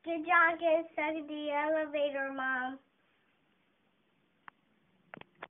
Good job getting stuck in the elevator, Mom.